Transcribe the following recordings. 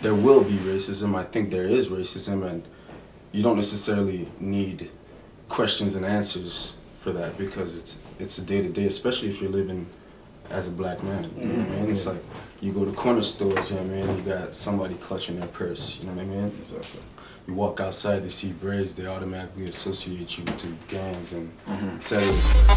there will be racism. I think there is racism, and you don't necessarily need questions and answers for that, because it's a day-to-day, especially if you're living as a black man. You know what I mean? It's like you go to corner stores, you know what I mean? You got somebody clutching their purse, you know what I mean? Exactly. You walk outside, they see braids, they automatically associate you to gangs and etc.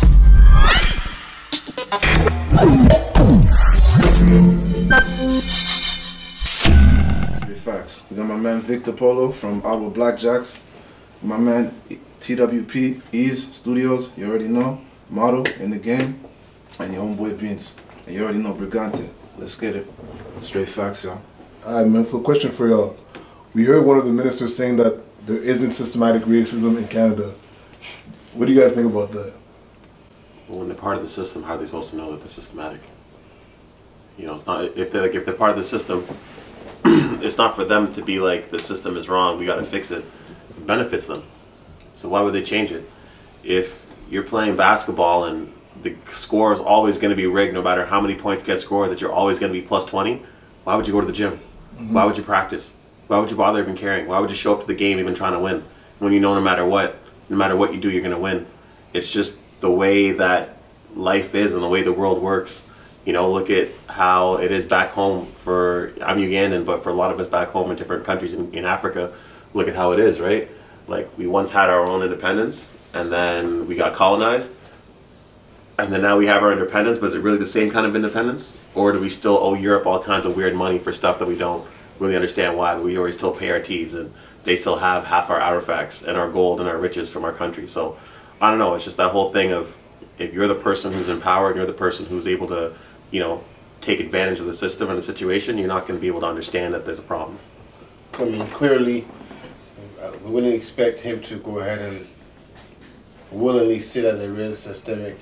Big facts. We got my man Victor Polo from Ottawa Blackjacks. My man TWP Ease Studios, you already know. Model in the game. And your homeboy Beans. And you already know Brigante. Let's get it. Straight facts, y'all. Alright, man, so question for y'all. We heard one of the ministers saying that there isn't systematic racism in Canada. What do you guys think about that? Well, when they're part of the system, how are they supposed to know that they're systematic? You know, it's not, if they're part of the system, it's not for them to be like, the system is wrong, we got to fix it. It benefits them. So why would they change it? If you're playing basketball and the score is always going to be rigged, no matter how many points get scored, that you're always going to be plus 20, why would you go to the gym? Why would you practice? Why would you bother even caring? Why would you show up to the game even trying to win? When you know no matter what you do, you're going to win. It's just the way that life is and the way the world works. You know, look at how it is back home for, I'm Ugandan, but for a lot of us back home in different countries in Africa, look at how it is, right? Like, we once had our own independence, and then we got colonized, and then now we have our independence, but is it really the same kind of independence? Or do we still owe Europe all kinds of weird money for stuff that we don't really understand why, but we always still pay our teas, and they still have half our artifacts and our gold and our riches from our country. So I don't know, it's just that whole thing of, if you're the person who's in power and you're the person who's able to, you know, take advantage of the system and the situation, you're not going to be able to understand that there's a problem. I mean, clearly, we wouldn't expect him to go ahead and willingly say that there is systemic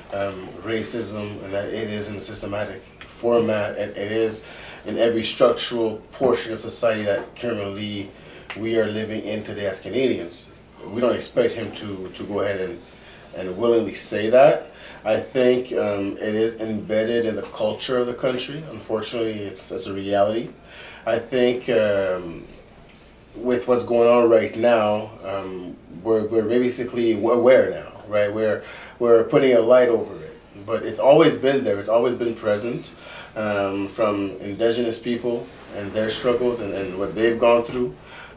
racism and that it is in a systematic format, and it is in every structural portion of society that currently we are living in today as Canadians. We don't expect him to go ahead and willingly say that. I think it is embedded in the culture of the country. Unfortunately, it's a reality. I think with what's going on right now, we're basically aware now, right? We're putting a light over it. But it's always been there. It's always been present, from indigenous people and their struggles and what they've gone through,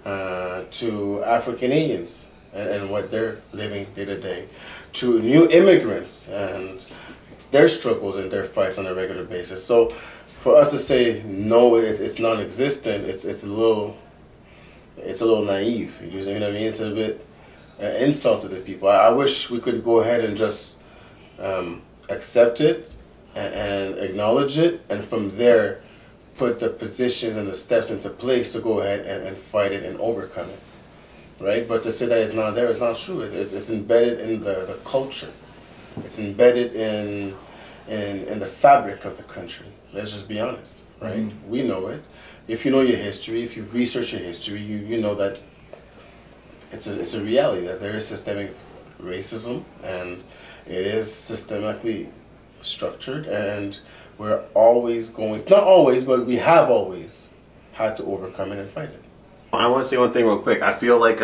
to African-Indians and what they're living day to day, to new immigrants and their struggles and their fights on a regular basis. So for us to say no, it's non-existent, it's a little naive. You know what I mean? It's a bit insult to the people. I wish we could go ahead and just accept it and acknowledge it, and from there put the positions and the steps into place to go ahead and fight it and overcome it, right? But to say that it's not there is not true. It's embedded in the culture. It's embedded in the fabric of the country. Let's just be honest, right? We know it. If you know your history, if you've researched your history, you know that it's a reality that there is systemic racism, and it is systemically structured, and we're always going, not always, but we have always had to overcome it and fight it. I want to say one thing real quick. I feel like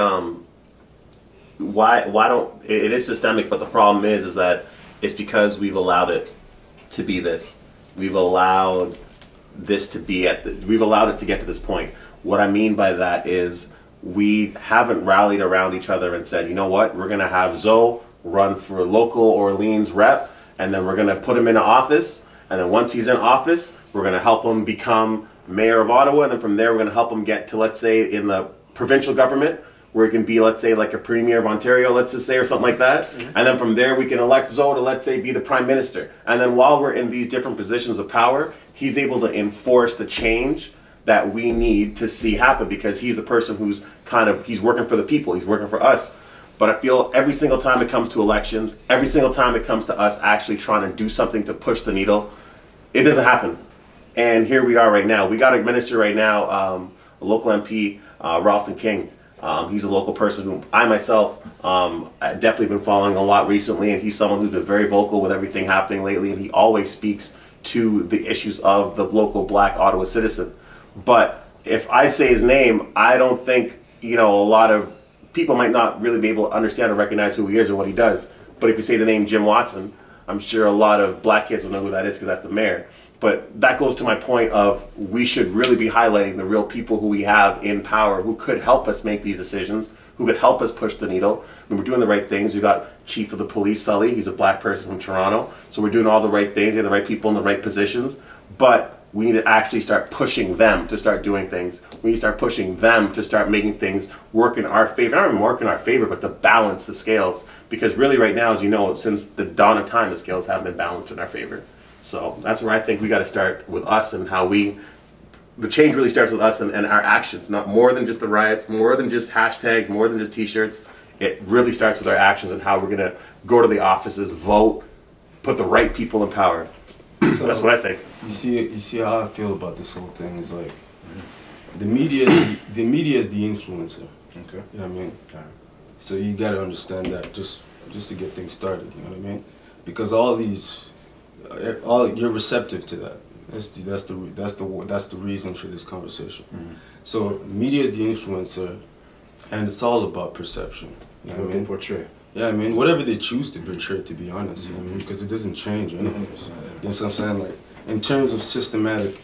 why don't it is systemic, but the problem is that it's because we've allowed it to be this. We've allowed this to be we've allowed it to get to this point. What I mean by that is we haven't rallied around each other and said, you know what, we're gonna have Zoe run for local Orleans rep, and then we're gonna put him in office, and then once he's in office, we're gonna help him become mayor of Ottawa, and then from there we're gonna help him get to, let's say, in the provincial government, where it can be, let's say, like a premier of Ontario, let's just say, or something like that. And then from there we can elect Zoe to, let's say, be the prime minister. And then while we're in these different positions of power, he's able to enforce the change that we need to see happen, because he's the person who's he's working for the people, he's working for us. But I feel every single time it comes to elections, every single time it comes to us actually trying to do something to push the needle, it doesn't happen. And here we are right now. We got a minister right now, a local MP, Ralston King. He's a local person who I myself I've definitely been following a lot recently, and he's someone who's been very vocal with everything happening lately, and he always speaks to the issues of the local black Ottawa citizen. But if I say his name, I don't think, you know, a lot of people might not really be able to understand or recognize who he is or what he does. But if you say the name Jim Watson, I'm sure a lot of black kids will know who that is because that's the mayor. But that goes to my point of we should really be highlighting the real people who we have in power who could help us make these decisions, who could help us push the needle. I mean, we're doing the right things. We got Chief of the Police, Sully. He's a black person from Toronto. So we're doing all the right things. We have the right people in the right positions. But we need to actually start pushing them to start doing things. We need to start pushing them to start making things work in our favor. Not even work in our favor, but to balance the scales. Because really right now, as you know, since the dawn of time, the scales haven't been balanced in our favor. So that's where I think we got to start with us and how we, the change really starts with us and our actions, not more than just the riots, more than just hashtags, more than just t-shirts. It really starts with our actions and how we're going to go to the offices, vote, put the right people in power. So that's what I think. You see how I feel about this whole thing is like, the media is the influencer. Okay. You know what I mean? So you got to understand that just to get things started. You know what I mean? Because all you're receptive to that. That's the reason for this conversation. So the media is the influencer, and it's all about perception. You know what I mean? Portray. Yeah, I mean, whatever they choose to portray, to be honest, you know what I mean? Because it doesn't change anything. You know what I'm saying? Like, in terms of systematic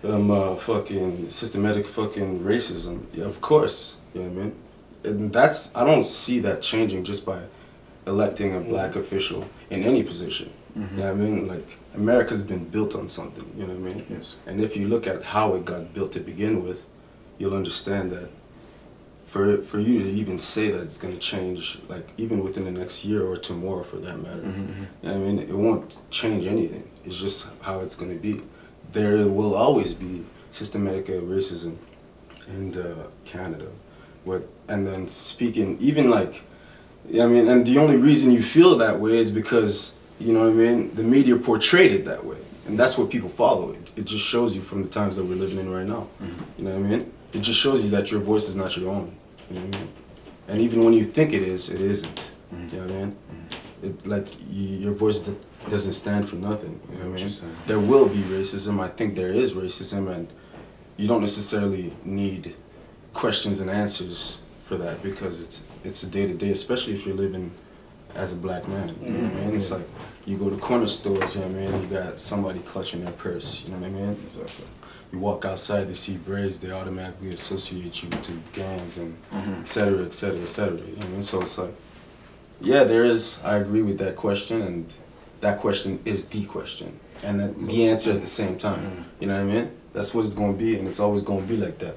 fucking racism, yeah, of course, you know what I mean? And I don't see that changing just by electing a black official in any position. You know what I mean? Like, America's been built on something, you know what I mean? Yes. And if you look at how it got built to begin with, you'll understand that for you to even say that it's going to change, like, even within the next year or tomorrow for that matter, you know what I mean? It won't change anything. It's just how it's going to be. There will always be systematic racism in Canada. And then speaking, even like, I mean, and the only reason you feel that way is because, you know what I mean, the media portrayed it that way. And that's what people follow. It just shows you from the times that we're living in right now. You know what I mean? It just shows you that your voice is not your own. You know what I mean? And even when you think it is, it isn't. You know what I mean? Like, your voice doesn't stand for nothing. You know what I mean? There will be racism. I think there is racism, and you don't necessarily need questions and answers for that because it's a day-to-day, especially if you're living as a black man. You know what I mean? It's like you go to corner stores, you know what I mean? You got somebody clutching their purse, you know what I mean? Exactly. You walk outside, they see braids, they automatically associate you to gangs and et cetera, et cetera, et cetera. You know what I mean? So it's like, yeah, I agree with that question, and that question is the question. And the answer at the same time. You know what I mean? That's what it's going to be, and it's always going to be like that.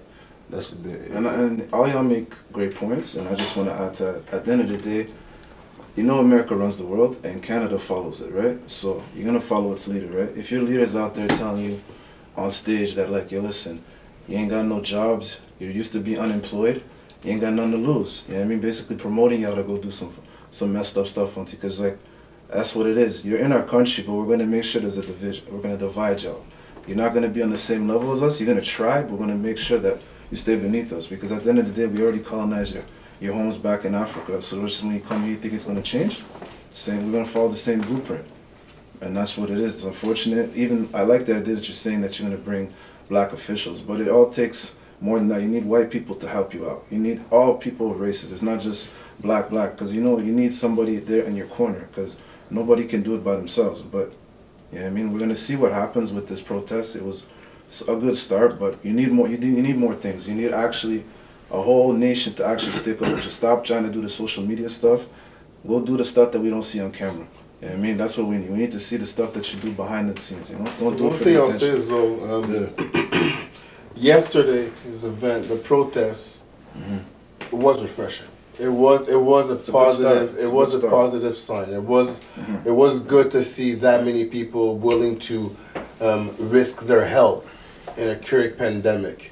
And all y'all make great points, and I just want to add to, at the end of the day, you know America runs the world, and Canada follows it, right? So you're going to follow its leader, right? If your leader's out there telling you on stage that, like, yo, listen, you ain't got no jobs, you used to be unemployed, you ain't got nothing to lose. You know what I mean? Basically promoting y'all to go do some messed up stuff on because, like, that's what it is. You're in our country, but we're going to make sure there's a division. We're going to divide y'all. You're not going to be on the same level as us. You're going to try, but we're going to make sure that you stay beneath us because at the end of the day, we already colonized your homes back in Africa. So just when you come here, you think it's going to change? We're going to follow the same blueprint. And that's what it is. It's unfortunate. Even I like the idea that you're saying that you're going to bring black officials, but it all takes more than that. You need white people to help you out. You need all people of races. It's not just black, because, you know, you need somebody there in your corner because nobody can do it by themselves. But, yeah, I mean, we're going to see what happens with this protest. It was a good start, but you need more. You need more things. You need actually a whole nation to actually stick up. Just stop trying to do the social media stuff. Go do the stuff that we don't see on camera. Yeah, I mean, that's what we need. We need to see the stuff that you do behind the scenes, you know? Don't do it for the attention. One thing I'll say is, though, yesterday's event, the protest, it was refreshing. It was a positive. It was a positive sign. It was good to see that many people willing to risk their health in a current pandemic,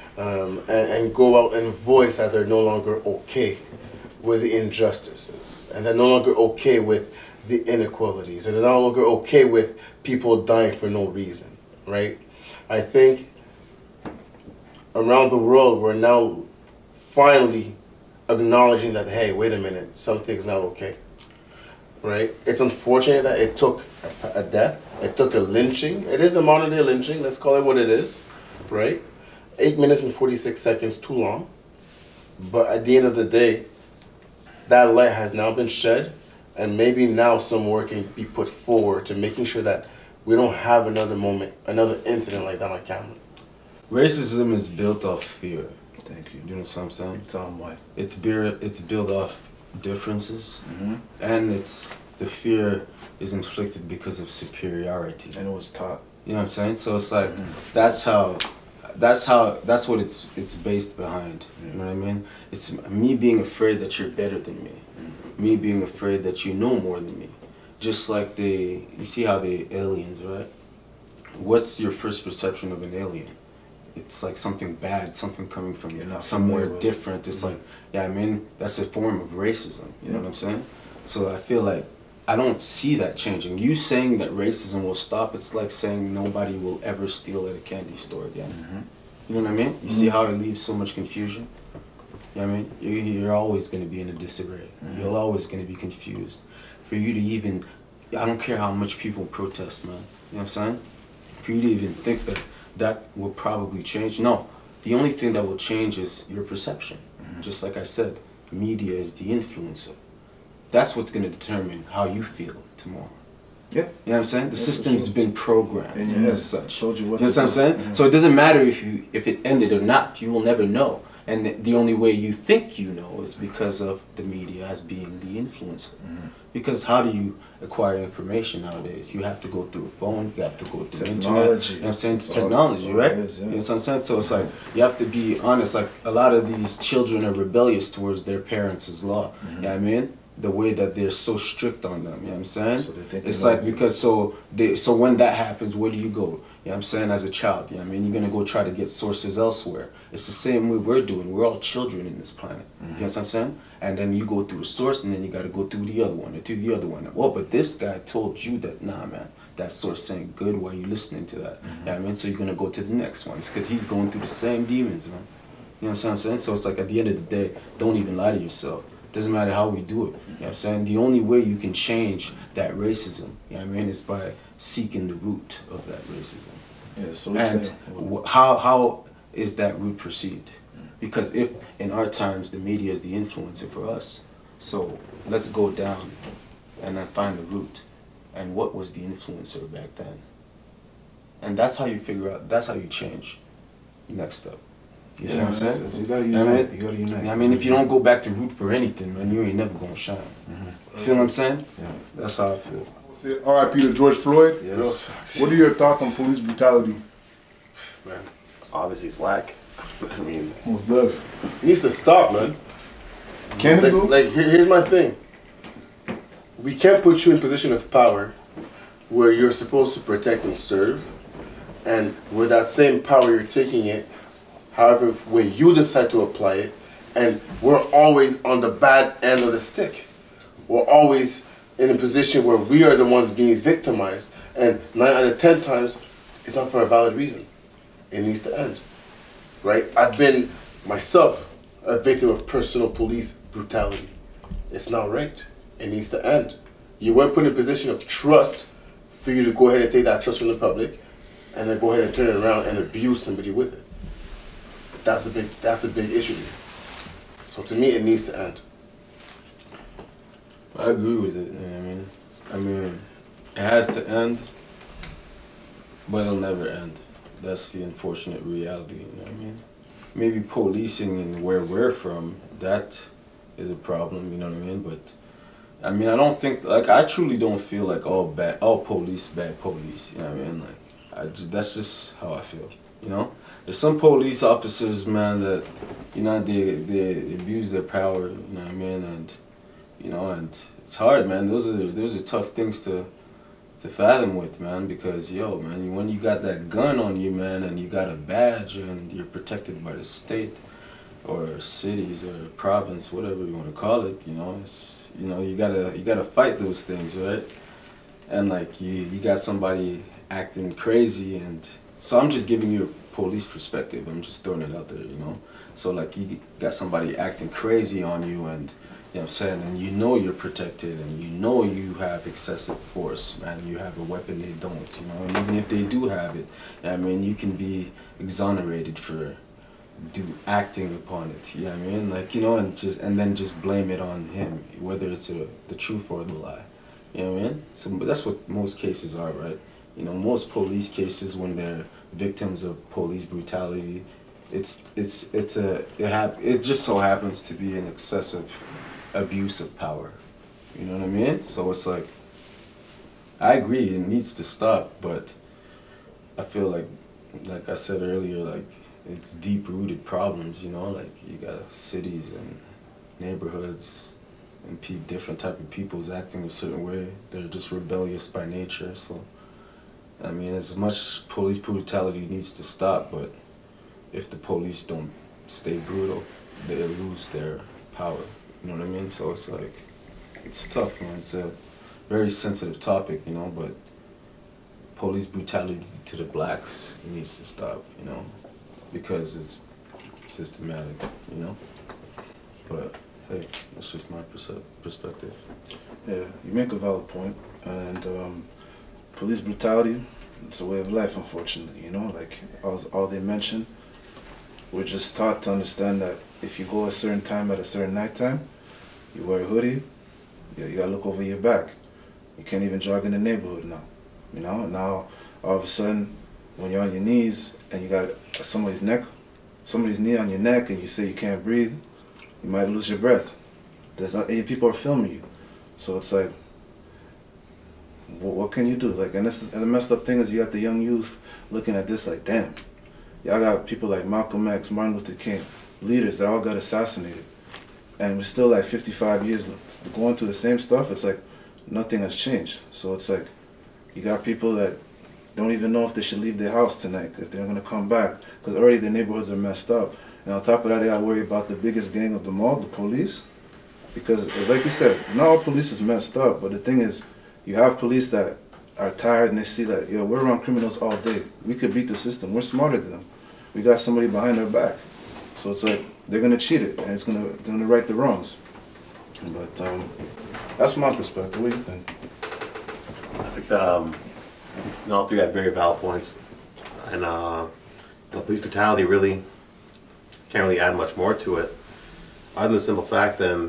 and go out and voice that they're no longer okay with the injustices, and they're no longer okay with the inequalities, and they're no longer okay with people dying for no reason, right? I think around the world we're now finally acknowledging that, hey, wait a minute, something's not okay, right? It's unfortunate that it took a death, it took a lynching. It is a modern day lynching, let's call it what it is, right? 8 minutes and 46 seconds too long. But at the end of the day, that light has now been shed, and maybe now some work can be put forward to making sure that we don't have another moment, another incident like that on camera. Racism is built off fear. Thank you. You know what I'm saying? Tell them why. It's built off differences, Mm-hmm. and the fear is inflicted because of superiority. And it was taught. You know what I'm saying? So it's like Mhm. that's what it's based behind. You know what I mean? It's me being afraid that you're better than me. Me being afraid that you know more than me. Just like you see how the aliens, right? What's your first perception of an alien? It's like something bad, something coming from You're not somewhere familiar with. different. It's like, yeah, I mean, that's a form of racism. You know what I'm saying? So I feel like I don't see that changing. You saying that racism will stop, it's like saying nobody will ever steal at a candy store again. Mm-hmm. You know what I mean? You see how it leaves so much confusion? You know what I mean? You're always going to be in a disarray. You're always going to be confused. For you to even, I don't care how much people protest, man. You know what I'm saying? For you to even think that will probably change. No, the only thing that will change is your perception. Just like I said, media is the influencer. That's what's going to determine how you feel tomorrow. Yeah. You know what I'm saying? The Yeah, for system's sure. been programmed In your head. as such. Told you what You know to what I'm do. saying? Mhm. So it doesn't matter if it ended or not. You will never know. And the only way you think you know is because of the media as being the influencer. Because how do you acquire information nowadays? You have to go through a phone, you have to go through internet. Technology. You know what I'm saying? It's That's all- technology, that's all right? it is, yeah. You know what I'm saying? So it's like, you have to be honest. Like, a lot of these children are rebellious towards their parents' law. You know what I mean? The way that they're so strict on them, you know what I'm saying? So they think it's they know like, because so when that happens, where do you go? You know what I'm saying? As a child, you know what I mean? You're gonna go try to get sources elsewhere. It's the same way we're doing. We're all children in this planet. You know what I'm saying? And then you go through a source, and then you gotta go through the other one, or through the other one. Well, but this guy told you that, nah, man, that source ain't good. Why are you listening to that? You know what I mean? So you're gonna go to the next one. It's because he's going through the same demons, man. You know what I'm saying? So it's like, at the end of the day, don't even lie to yourself. Doesn't matter how we do it. You know what I'm saying? The only way you can change that racism, you know what I mean, is by seeking the root of that racism. Yeah, so we And say. how is that root perceived? Because if in our times the media is the influencer for us, so let's go down and then find the root. And what was the influencer back then? And that's how you figure out, that's how you change next step. You see what I'm saying? You gotta You know what I unite. mean? You gotta unite. I mean, if you don't go back to root for anything, man, you ain't never gonna shine. You feel what I'm saying? Yeah. That's how I feel. Say R.I.P. to George Floyd. Yes. What are your thoughts on police brutality? Man, Obviously, it's whack. I mean, Most love. it needs to stop, man. Can it though? Here's my thing. We can't put you in position of power where you're supposed to protect and serve, and with that same power you're taking it, however when you decide to apply it, and we're always on the bad end of the stick. We're always in a position where we are the ones being victimized, and 9 out of 10 times it's not for a valid reason. It needs to end. Right? I've been myself a victim of personal police brutality. It's not right. It needs to end. You weren't put in a position of trust for you to go ahead and take that trust from the public and then go ahead and turn it around and abuse somebody with it. That's a big issue. So to me it needs to end. I agree with it. You know what I mean, it has to end, but it'll never end. That's the unfortunate reality. You know what I mean? Maybe policing and where we're from, that is a problem. You know what I mean? But I mean, I don't think, like, I truly don't feel like all police bad police. You know what I mean? Like, that's just how I feel. You know, there's some police officers, man, that, you know, they abuse their power. You know what I mean? And you know, and it's hard, man. Those are tough things to fathom with, man, because, yo, man, when you got that gun on you, man, and you got a badge and you're protected by the state or cities or province, whatever you want to call it, you know, it's, you know, you gotta fight those things, right? And like you got somebody acting crazy, and so I'm just giving you a police perspective. I'm just throwing it out there, you know. So like you got somebody acting crazy on you, and you know what I'm saying, and you know you're protected, and you know you have excessive force, man. You have a weapon they don't, you know, and even if they do have it, I mean, you can be exonerated for do acting upon it. You know what I mean? Like, you know, and then just blame it on him, whether it's the truth or the lie. You know what I mean? So that's what most cases are, right? You know, most police cases, when they're victims of police brutality, it just so happens to be an excessive abuse of power. You know what I mean? So it's like, I agree, it needs to stop, but I feel like I said earlier, like, it's deep-rooted problems, you know? Like, you got cities and neighborhoods and different type of peoples acting a certain way. They're just rebellious by nature, so... I mean, as much police brutality needs to stop, but if the police don't stay brutal, they lose their power. You know what I mean? So it's like, it's tough, man. It's a very sensitive topic, you know, but police brutality to the blacks needs to stop, you know, because it's systematic, you know? But, hey, that's just my perspective. Yeah, you make a valid point, and police brutality, it's a way of life, unfortunately, you know, like all they mentioned. We're just taught to understand that if you go a certain time at a certain nighttime, you wear a hoodie, you gotta look over your back. You can't even jog in the neighborhood now, you know. Now, all of a sudden, when you're on your knees and you got somebody's knee on your neck, and you say you can't breathe, you might lose your breath. People are filming you, so it's like, what can you do? Like, and the messed up thing is, you got the young youth looking at this like, damn, y'all got people like Malcolm X, Martin Luther King, leaders that all got assassinated, and we're still like 55 years going through the same stuff. It's like nothing has changed. So it's like, you got people that don't even know if they should leave their house tonight, if they're gonna come back, because already their neighborhoods are messed up. And on top of that, they gotta worry about the biggest gang of them all, the police, because like you said, not all police is messed up, but the thing is, you have police that are tired and they see that, yo, we're around criminals all day. We could beat the system. We're smarter than them. We got somebody behind our back. So it's like, they're going to cheat it, and they're gonna right the wrongs. But that's my perspective. What do you think? I think all three had very valid points. And police brutality really can't really add much more to it. Other than the simple fact that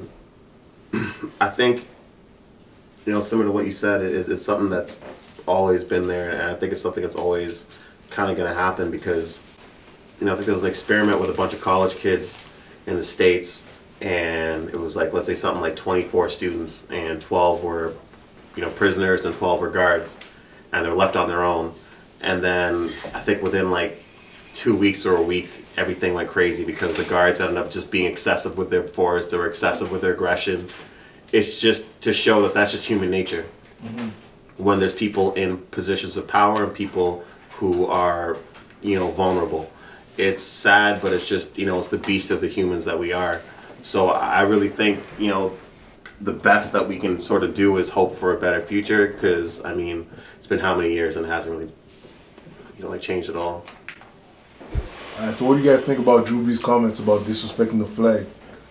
I think, you know, similar to what you said, it's something that's always been there, and I think it's something that's always kind of going to happen because, you know, I think there was an experiment with a bunch of college kids in the States, and it was like, let's say something like 24 students, and 12 were, you know, prisoners, and 12 were guards, and they were left on their own. And then I think within like 2 weeks or a week, everything went crazy because the guards ended up just being excessive with their force, they were excessive with their aggression. It's just to show that that's just human nature. Mm-hmm. When there's people in positions of power and people who are, you know, vulnerable. It's sad, but it's just, you know, it's the beast of the humans that we are. So I really think, you know, the best that we can sort of do is hope for a better future, because, I mean, it's been how many years and it hasn't really, you know, like changed at all. Alright, so what do you guys think about Drew Brees' comments about disrespecting the flag?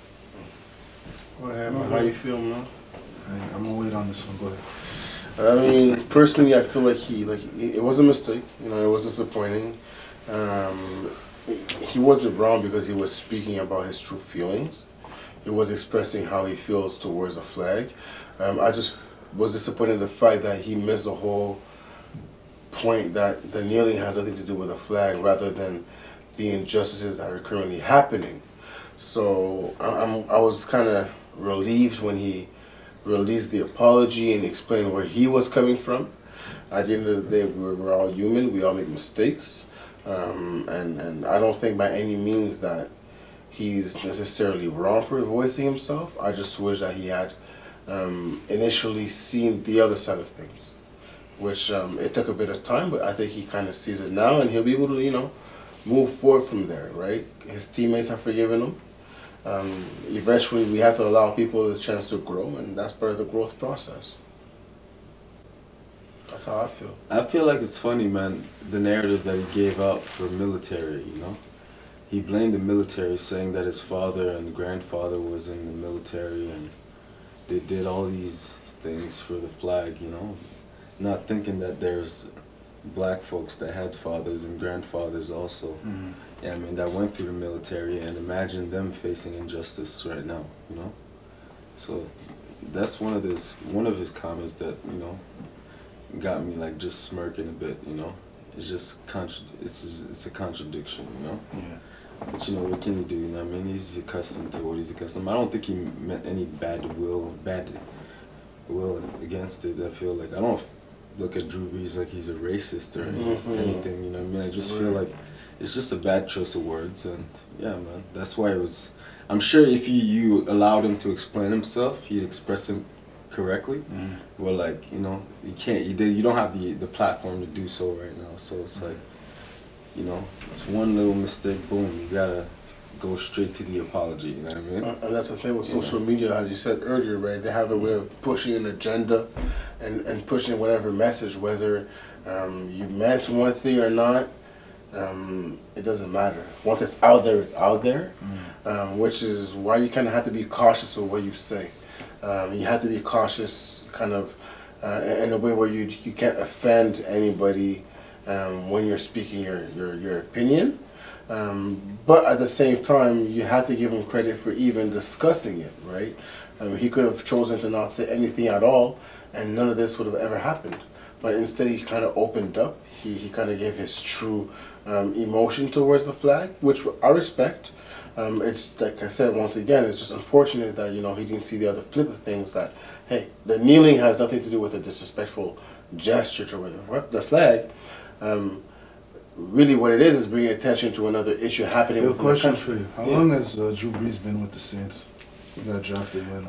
Go ahead, man. How you feel, man? I'm gonna wait on this one. Go ahead. I mean, personally, I feel like it was a mistake. You know, it was disappointing. He wasn't wrong because he was speaking about his true feelings. He was expressing how he feels towards the flag. I just was disappointed in the fact that he missed the whole point that the kneeling has nothing to do with the flag, rather than the injustices that are currently happening. So I was kind of relieved when he released the apology and explained where he was coming from. At the end of the day, we're all human. We all make mistakes. And I don't think by any means that he's necessarily wrong for voicing himself. I just wish that he had initially seen the other side of things, which it took a bit of time, but I think he kind of sees it now, and he'll be able to, you know, move forward from there, right? His teammates have forgiven him. Eventually, we have to allow people the chance to grow, and that's part of the growth process. That's how I feel. I feel like it's funny, man, the narrative that he gave out for military, you know? He blamed the military, saying that his father and grandfather was in the military and they did all these things for the flag, you know? Not thinking that there's black folks that had fathers and grandfathers also. Mm-hmm. yeah, I mean, that went through the military, and imagine them facing injustice right now, you know? So that's one of his comments that, you know, got me like just smirking a bit, you know? It's just it's a contradiction, you know? Yeah. But you know, what can you do, you know what I mean? He's accustomed to what he's accustomed. I don't think he meant any bad will against it. I feel like I don't look at Drew Brees like he's a racist or anything, you know what I mean? I just feel like it's just a bad choice of words, and yeah, man, that's why it was. I'm sure if you allowed him to explain himself, he'd express him correctly. Well, like, you know, you can't. You don't have the platform to do so right now. So it's like, you know, it's one little mistake, boom, you gotta go straight to the apology. You know what I mean? And that's the thing with social media, as you said earlier, right? They have a way of pushing an agenda and pushing whatever message, whether you meant one thing or not. It doesn't matter. Once it's out there, it's out there, which is why you kind of have to be cautious of what you say. You have to be cautious kind of in a way where you can't offend anybody when you're speaking your opinion. But at the same time, you have to give him credit for even discussing it, right? He could have chosen to not say anything at all, and none of this would have ever happened. But instead, he kind of opened up. He kind of gave his true emotion towards the flag, which I respect. It's like I said, once again, it's just unfortunate that, you know, he didn't see the other flip of things, that, hey, the kneeling has nothing to do with a disrespectful gesture to the flag. Really what it is bringing attention to another issue happening within the country. For you. How long has Drew Brees been with the Saints? He got drafted when?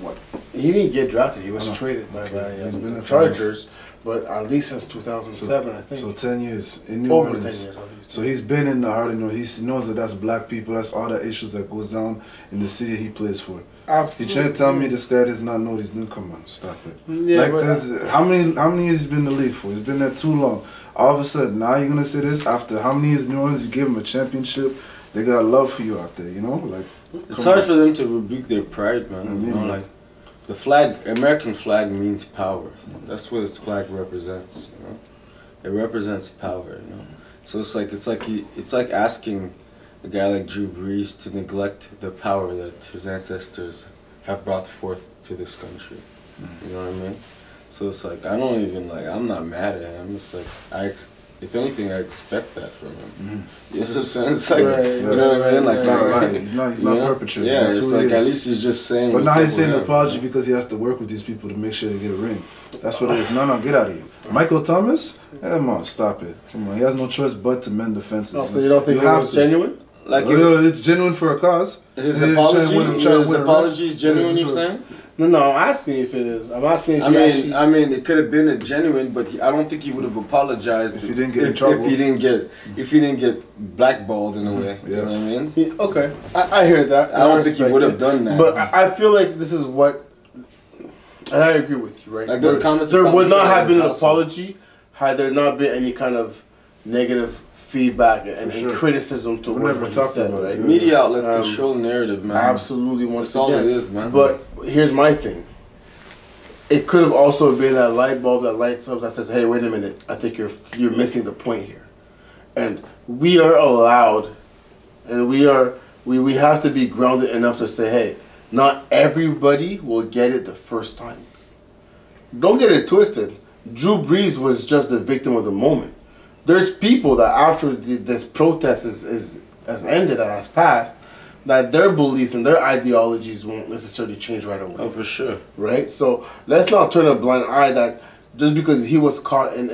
He didn't get drafted. He was traded by the Chargers, but at least since 2007, I think. So 10 years in New Over Orleans. 10 years at least. So he's been in the heart, you know, he knows that that's black people, that's all the issues that goes down in the city he plays for. Absolutely. You trying to tell me this guy does not know these new? Come on, stop it. Yeah, like, how many years he's been in the league for? He's been there too long. All of a sudden, now you're gonna say this after how many years in New Orleans? You give him a championship. They got love for you out there, you know. Like, it's hard for them to rebuke their pride, man. I mean, you know, like the flag, American flag means power. That's what this flag represents. You know, it represents power. You know, so it's like asking a guy like Drew Brees to neglect the power that his ancestors have brought forth to this country. You know what I mean? So it's like, I don't even, like, I'm not mad at him. I'm just like, if anything, I expect that from him. You know what I'm saying? It's like, you know what I mean? Like, it's not right. He's not perpetrating. Yeah, it's like, at least he's just saying. But now he's saying an apology because he has to work with these people to make sure they get a ring. That's what it is. No, get out of here. Michael Thomas? Come on, stop it. Come on, he has no choice but to mend the fences. Oh, so you don't think it was genuine? Like, it's genuine for a cause. His apology is genuine, you're saying? No, I'm asking if it is. I'm asking if I mean, it could have been a genuine, but I don't think he would have apologized if he didn't get in trouble. If he didn't get blackballed in a way. You know what I mean? Okay, I hear that. I don't think he would have done that. But I feel like this is what, and I agree with you, right? Like those comments. There would not have been an apology had there not been any kind of negative feedback and criticism towards what he said, right? Media outlets control narrative, man. Absolutely, that's all it is, man. But here's my thing. It could have also been that light bulb that lights up that says, "Hey, wait a minute! I think you're missing the point here." And we are allowed, and we have to be grounded enough to say, "Hey, not everybody will get it the first time." Don't get it twisted. Drew Brees was just the victim of the moment. There's people that after this protest has ended and has passed, that their beliefs and their ideologies won't necessarily change right away. Oh, for sure. Right? So let's not turn a blind eye that just because he was caught in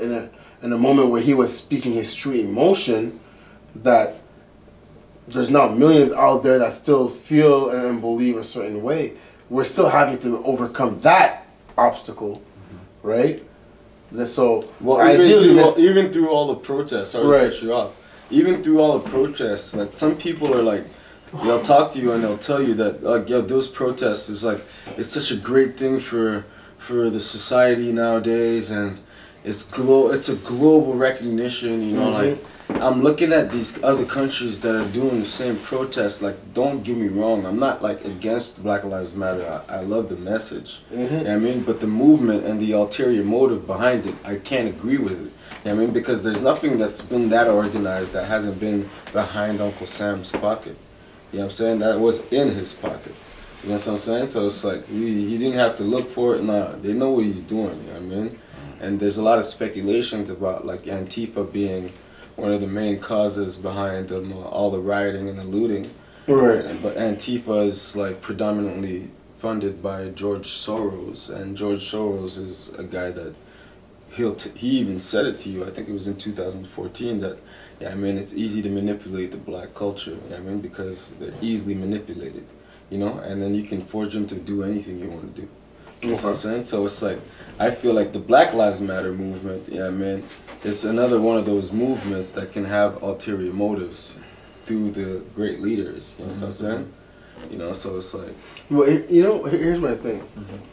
a moment where he was speaking his true emotion, that there's not millions out there that still feel and believe a certain way. We're still having to overcome that obstacle, right? So, well, even through all the protests, sorry to cut you off, even through all the protests, like, some people are like, they'll talk to you and they'll tell you that, like, yo, those protests is like, it's such a great thing for the society nowadays, and it's a global recognition, you know, like, I'm looking at these other countries that are doing the same protests. Like, don't get me wrong, I'm not like against Black Lives Matter. I love the message. You know what I mean? But the movement and the ulterior motive behind it, I can't agree with it. You know what I mean? Because there's nothing that's been that organized that hasn't been behind Uncle Sam's pocket. You know what I'm saying? That was in his pocket. You know what I'm saying? So it's like, he didn't have to look for it. Nah, they know what he's doing, you know what I mean? And there's a lot of speculations about like Antifa being one of the main causes behind all the rioting and the looting. Right. But Antifa is like predominantly funded by George Soros, and George Soros is a guy that he even said it to you. I think it was in 2014 that, yeah, I mean, it's easy to manipulate the black culture. You know what I mean, because they're easily manipulated, you know, and then you can forge them to do anything you want to do. You know what I'm saying? So it's like, I feel like the Black Lives Matter movement, yeah, I mean, it's another one of those movements that can have ulterior motives through the great leaders. You know what I'm saying? You know, so it's like. Well, you know, here's my thing.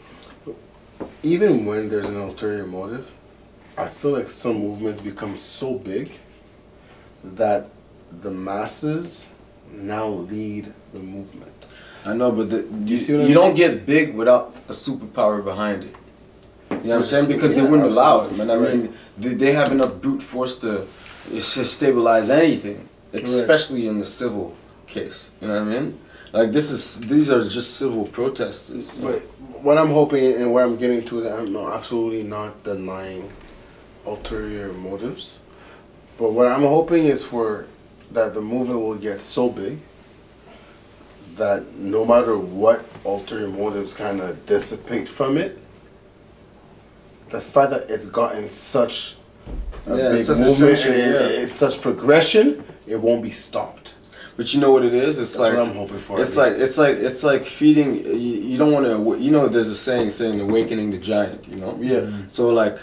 Even when there's an ulterior motive, I feel like some movements become so big that the masses now lead the movement. I know, but You see what I you mean? don't get big without a superpower behind it. You know what I'm saying? Because they wouldn't allow it, man. I mean, they have enough brute force to stabilize anything, especially in the civil case. You know what I mean? Like these are just civil protesters. But what I'm hoping and where I'm getting to, that I'm absolutely not denying ulterior motives. But what I'm hoping is that the movement will get so big that no matter what ulterior motives kind of dissipate from it, the fact that it's gotten such a big such a movement traction, and it's such progression, it won't be stopped. But you know what it is? It's That's like what I'm hoping for. it's like feeding. You don't want to. You know, there's a saying awakening the giant. You know. Yeah. So like,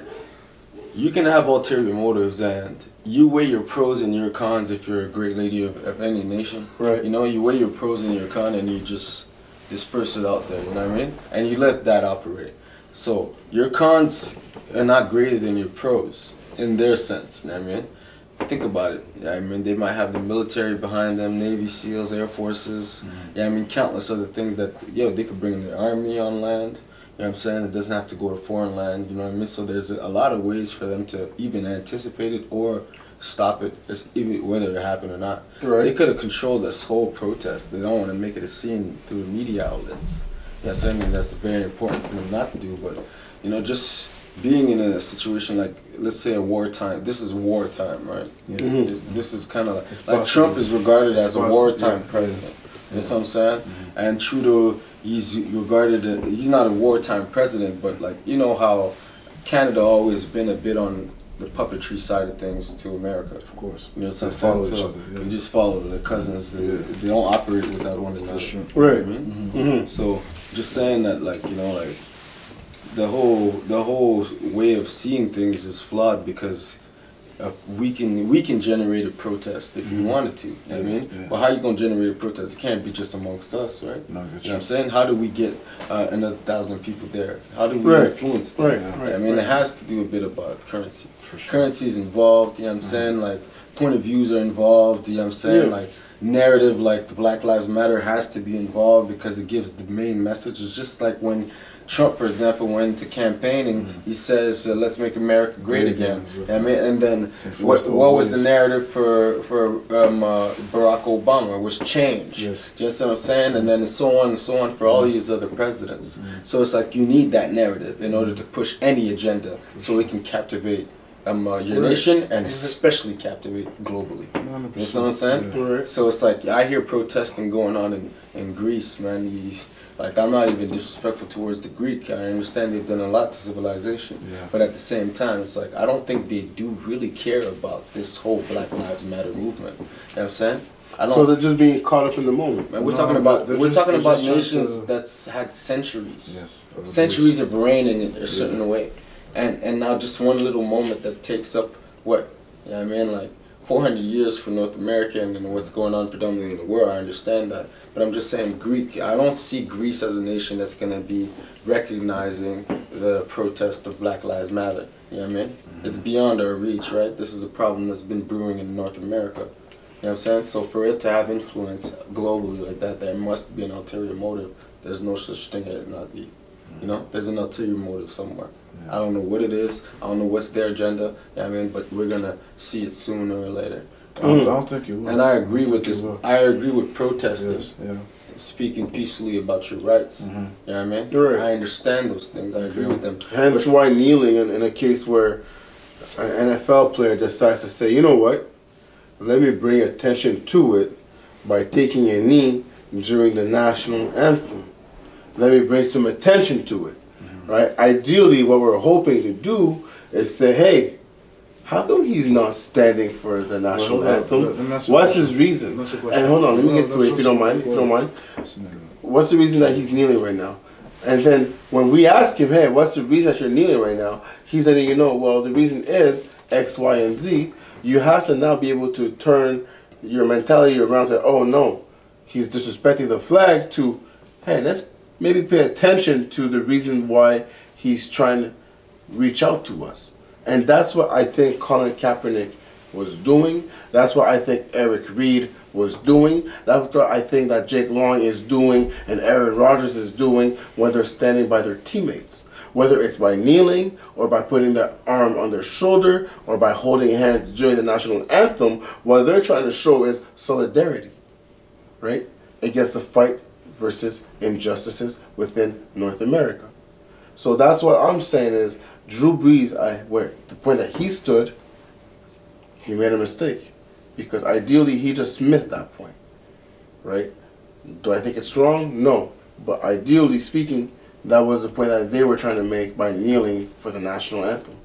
you can have ulterior motives, and you weigh your pros and your cons if you're a great lady of any nation. Right. You know, you weigh your pros and your cons, and you just disperse it out there. You know what I mean? And you let that operate. So your cons are not greater than your pros in their sense. You know what I mean? Think about it. Yeah, I mean, they might have the military behind them, Navy SEALs, Air Forces. Yeah, I mean, countless other things that, they could bring in their army on land. You know what I'm saying? It doesn't have to go to foreign land. You know what I mean? So there's a lot of ways for them to even anticipate it or stop it, even whether it happened or not. Right. They could have controlled this whole protest. They don't want to make it a scene through the media outlets. Yes, I mean, that's very important for them not to do. But, just being in a situation like, let's say, a wartime. This is wartime, right? Yeah. This is kind of It's like possible. Trump is regarded as a possible, wartime yeah. president. You know what I'm saying? And Trudeau, he's regarded, he's not a wartime president, but like, you know how Canada always been a bit on the puppetry side of things to America. Of course. You know what I'm They saying? follow So each other, yeah. they just follow their cousins. They don't operate without one another. sure. You know what I Right. mean? So just saying that, like, like the whole way of seeing things is flawed because we can generate a protest if we wanted to. You know what I mean? Yeah. But how you gonna generate a protest? It can't be just amongst us, right? No, You know what I'm saying? How do we get another 1,000 people there? How do we Right. influence them? Right. I mean, it has to do a bit about currency. For sure. Currency's involved, you know what I'm saying? Like, point of views are involved, you know what I'm saying? Yeah. Like, narrative like the Black Lives Matter has to be involved because it gives the main message. It's just like when Trump, for example, went to campaigning, he says, let's make America great again. I mean, and then what was the narrative for Barack Obama? It was change. Yes. Do you understand what I'm saying? And then so on and so on for all these other presidents. So it's like you need that narrative in order to push any agenda so it can captivate your nation and especially captivate globally. You know what I'm saying? Yeah. Right. So it's like I hear protesting going on in Greece, man. Like, I'm not even disrespectful towards the Greek. I understand they've done a lot to civilization. Yeah. But at the same time, it's like, I don't think they do really care about this whole Black Lives Matter movement. You know what I'm saying? So they're just being caught up in the moment. Man, we're No, talking about they're just trying nations to- that's had centuries. Yes. Centuries of reigning in a certain way. And now just one little moment that takes up what? You know what I mean? Like 400 years for North America and what's going on predominantly in the world. I understand that. But I'm just saying I don't see Greece as a nation that's going to be recognizing the protest of Black Lives Matter. You know what I mean? It's beyond our reach, right? This is a problem that's been brewing in North America. You know what I'm saying? So for it to have influence globally like that, there must be an ulterior motive. There's no such thing as it not be. You know? There's an ulterior motive somewhere. I don't know what it is. I don't know what's their agenda. I mean, but we're gonna see it sooner or later. I don't think you will. And I agree with think this. you will. I agree with protesting, Yes, yeah. speaking peacefully about your rights. Mhm. You know what I mean? Right. I understand those things. I agree with them. Hence why kneeling in a case where an NFL player decides to say, you know what, let me bring attention to it by taking a knee during the national anthem. Let me bring some attention to it, right? Ideally, what we're hoping to do is say, hey, how come he's not standing for the national Well, anthem? let me ask you a What's question. his reason? Let me ask you a question. And hold on, let me No, get to no, it if you don't mind. If you don't mind. Listen, What's the reason that he's kneeling right now? And then when we ask him, hey, what's the reason that you're kneeling right now? He's letting you know, well, the reason is X, Y, and Z. You have to now be able to turn your mentality around to, oh no, he's disrespecting the flag, to, hey, let's maybe pay attention to the reason why he's trying to reach out to us. And that's what I think Colin Kaepernick was doing. That's what I think Eric Reed was doing. That's what I think that Jake Long is doing and Aaron Rodgers is doing when they're standing by their teammates. Whether it's by kneeling or by putting their arm on their shoulder or by holding hands during the national anthem, what they're trying to show is solidarity, right? Against the fight versus injustices within North America. So that's what I'm saying is Drew Brees, where the point that he stood, he made a mistake. Because ideally he just missed that point. Right? Do I think it's wrong? No. But ideally speaking, that was the point that they were trying to make by kneeling for the national anthem.